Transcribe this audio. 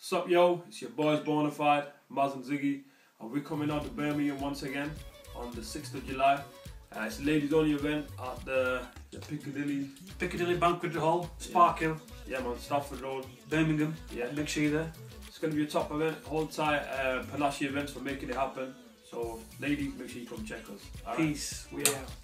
Sup yo, it's your boys Bonafide, Maz and Ziggy, and we're coming out to Birmingham once again on the 6th of July. It's a ladies only event at the Piccadilly Banquet Hall, Sparkhill. Yeah man, Stafford Road, Birmingham. Yeah. Make sure you're there. It's going to be a top event. Hold tight, Panache Events for making it happen. So ladies, make sure you come check us. All right. Peace. We out.